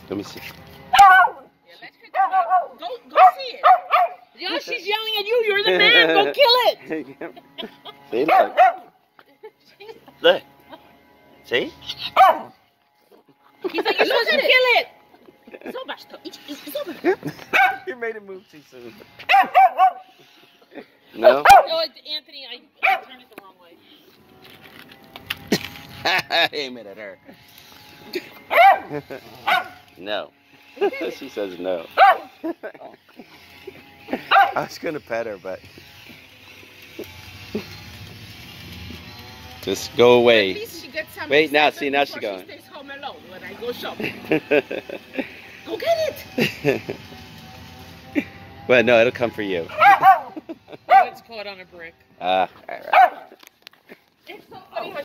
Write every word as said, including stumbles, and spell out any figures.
Let me see. Yeah, let's pick it up. Go, go see it. Yo, she's yelling at you. You're the man. Go kill it. See, look. Look. See? He's like, you're supposed to kill it. It's over. It's over. You made it move too soon. No? No, it's Anthony. I, I turned it the wrong way. I aimed it at her. No. She says no. I was gonna pet her, but just go away. At least she gets some. Wait, now see, now she's going. She stays home alone when I go shopping. Go get it. Well, no, it'll come for you. Oh, it's caught on a brick. Ah, uh, all right. It's so funny how